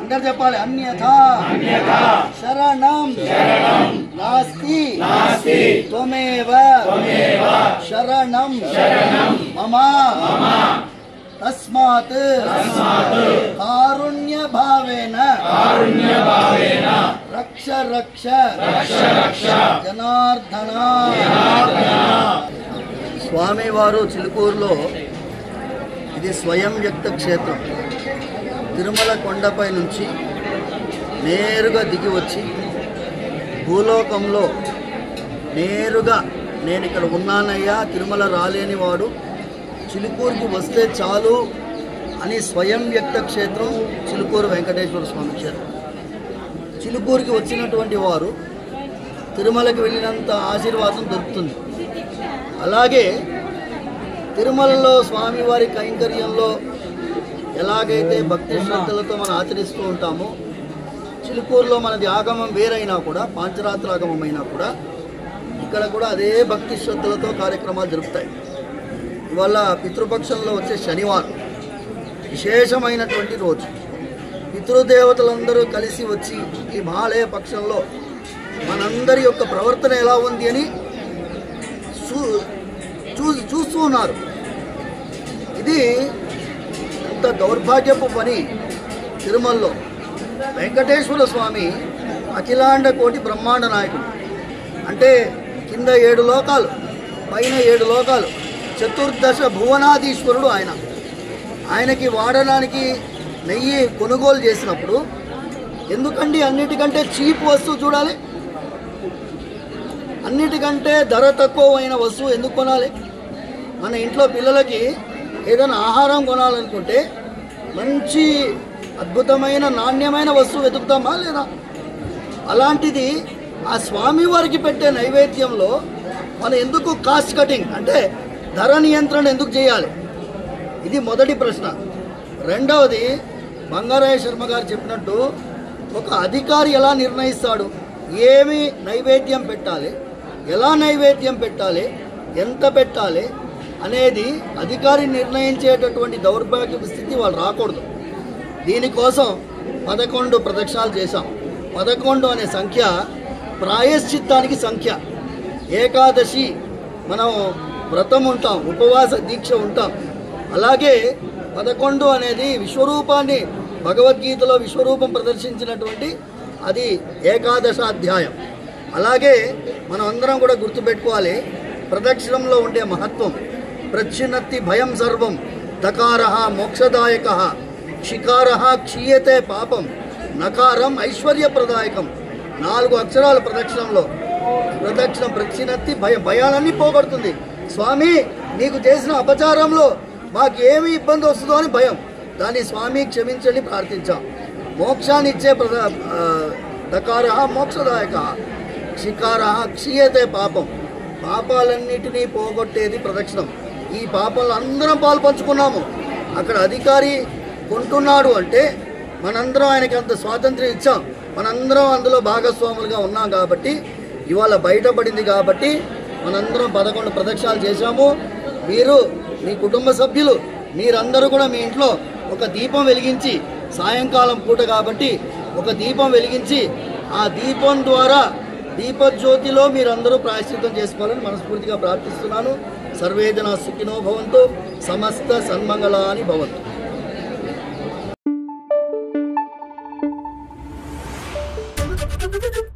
अंदर చెప్పాలి అన్యథా శరణం నాస్తి త్వమేవ శరణం మమ తస్మాత్ కారుణ్య భావేన రక్ష రక్ష జనార్దన స్వామి వారు చిలుకూరులో ఇది స్వయం వ్యక్త క్షేత్రం తిరుమల కొండపై నుంచి నేరుగా దిగి వచ్చి భూలోకంలో నేరుగా నేను ఇక్కడ ఉన్నానయ్యా తిరుమల రాలేని వాడు చిలుకూరుకి వస్తే చాలు అని స్వయం వ్యక్త క్షేత్రం చిలుకూరు వెంకటేశ్వర స్వామి క్షేత్రం. చిలుకూరుకి వచ్చినటువంటి వారు తిరుమలకి వెళ్ళినంత ఆశీర్వాదం దొరుకుతుంది. అలాగే తిరుమలలో స్వామివారి కైంకర్యంలో ఎలాగైతే భక్తి శ్రద్ధలతో మనం ఆచరిస్తూ ఉంటామో చిలుకూరులో మనది ఆగమం వేరైనా కూడా పాంచరాత్ర ఆగమం అయినా కూడా ఇక్కడ కూడా అదే భక్తి శ్రద్ధలతో కార్యక్రమాలు జరుపుతాయి. ఇవాళ పితృపక్షంలో వచ్చే శనివారం విశేషమైనటువంటి రోజు. పితృదేవతలందరూ కలిసి వచ్చి ఈ మహాలయ పక్షంలో మనందరి యొక్క ప్రవర్తన ఎలా ఉంది అని చూస్తూ ఉన్నారు. ఇది ఎంత దౌర్భాగ్యపు పని. తిరుమలలో వెంకటేశ్వర స్వామి అఖిలాండ కోటి బ్రహ్మాండ నాయకుడు. అంటే కింద 7 లోకాలు పైన 7 లోకాలు చతుర్దశ భువనాధీశ్వరుడు ఆయన. ఆయనకి వాడడానికి నెయ్యి కొనుగోలు చేసినప్పుడు ఎందుకండి అన్నిటికంటే చీప్ వస్తువు చూడాలి, అన్నిటికంటే ధర తక్కువైన వస్తువు ఎందుకు కొనాలి? మన ఇంట్లో పిల్లలకి ఏదైనా ఆహారం కొనాలనుకుంటే మంచి అద్భుతమైన నాణ్యమైన వస్తువు వెతుకుతామా లేదా? అలాంటిది ఆ స్వామివారికి పెట్టే నైవేద్యంలో మనం ఎందుకు కాస్ట్ కటింగ్ అంటే ధర నియంత్రణ ఎందుకు చేయాలి? ఇది మొదటి ప్రశ్న. రెండవది బంగారాయ శర్మ గారు చెప్పినట్టు ఒక అధికారి ఎలా నిర్ణయిస్తాడు ఏమి నైవేద్యం పెట్టాలి, ఎలా నైవేద్యం పెట్టాలి, ఎంత పెట్టాలి అనేది అధికారి నిర్ణయించేటటువంటి దౌర్భాగ్యపు స్థితి వాళ్ళు రాకూడదు. దీనికోసం 11 ప్రదక్షిణాలు చేశాం. 11 అనే సంఖ్య ప్రాయశ్చిత్తానికి సంఖ్య. ఏకాదశి మనం వ్రతం ఉంటాం, ఉపవాస దీక్ష ఉంటాం. అలాగే 11 అనేది విశ్వరూపాన్ని భగవద్గీతలో విశ్వరూపం ప్రదర్శించినటువంటి అది ఏకాదశాధ్యాయం. అలాగే మనం అందరం కూడా గుర్తుపెట్టుకోవాలి ప్రదక్షిణంలో ఉండే మహత్వం. ప్రచ్చిన్నత్తి భయం సర్వం దకారః మోక్షదాయకః షికారః క్షీయతే పాపం నకారం ఐశ్వర్యప్రదాయకం. 4 అక్షరాలు ప్రదక్షిణంలో. ప్రదక్షిణం ప్రచ్చిన్నత్తి భయాలన్నీ పోగొడుతుంది. స్వామి నీకు చేసిన అపచారంలో మాకు ఏమి ఇబ్బంది వస్తుందో అని భయం, దాన్ని స్వామి క్షమించండి ప్రార్థించాం. మోక్షాన్ని ఇచ్చే దకారః మోక్షదాయకః షికారః క్షీయతే పాపం. పాపాలన్నిటినీ పోగొట్టేది ప్రదక్షిణం. ఈ పాపాలు అందరం పాలు పంచుకున్నాము. అక్కడ అధికారి కొంటున్నాడు అంటే మనందరం ఆయనకి అంత స్వాతంత్ర్యం ఇచ్చాం, మనందరం అందులో భాగస్వాములుగా ఉన్నాం. కాబట్టి ఇవాళ బయటపడింది కాబట్టి మనందరం 11 ప్రదక్షిణాలు చేశాము. మీరు మీ కుటుంబ సభ్యులు మీరందరూ కూడా మీ ఇంట్లో ఒక దీపం వెలిగించి సాయంకాలం పూట కాబట్టి ఒక దీపం వెలిగించి ఆ దీపం ద్వారా దీపజ్యోతిలో మీరందరూ ప్రాయశ్చిత్తం చేసుకోవాలని మనస్ఫూర్తిగా ప్రార్థిస్తున్నాను. సర్వే జనా సుఖినో భవంతు, సమస్త సన్మంగళాని భవంతు.